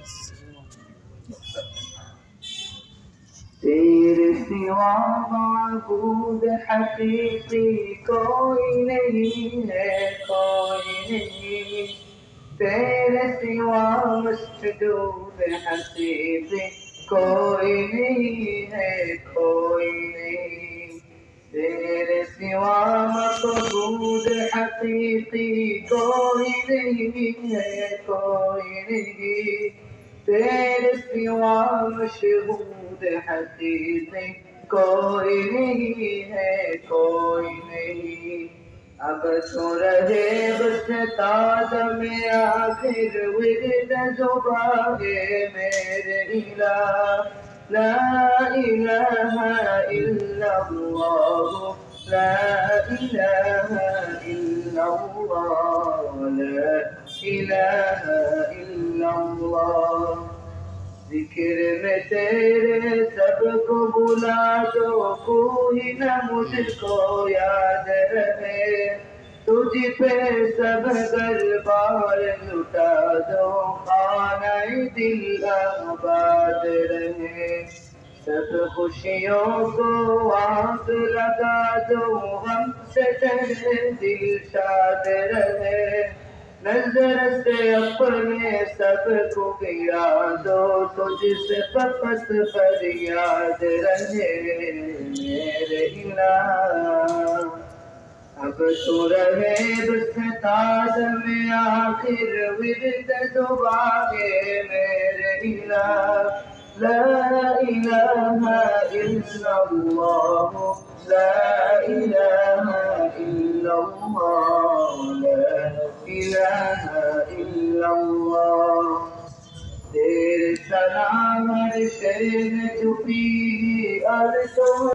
تیرے سوا معبود حقیقی کوئی نہیں ہے، کوئی نہیں. تیرے سوا مسجود حقیقی کوئی نہیں ہے، کوئی نہیں. تیرے سوا معبود حقیقی کوئی نہیں ہے، کوئی نہیں. تیرے سوا مشہود حقیقی کوئی نہیں ہے، کوئی نہیں. اب تو رہے بس تاج میں آخر ورد زباں میرے الہ. لا الہ الا اللہ، لا الہ الا اللہ، لا الہ الا اللہ. ذکر میں تیرے سب کو بلا دو، کوئی نہ مجھ کو یاد رہے. تجھ پہ سب دربار لٹا دو، خانہ دل آباد رہے. سب خوشیوں کو آگ لگا دو، ہم سے تیرے دل شاد رہے. نظر سے اپنے سب کو گرا دو، تجھ سے فقط فریاد رہے میرے الہ. اب تو رہے بس تاج میں آخر ورد زباں میرے الہ. لا الہ الا اللہ، لا الہ الا اللہ، لا الہ الا اللہ. تیرے سلام ہر شے میں چھپی عرض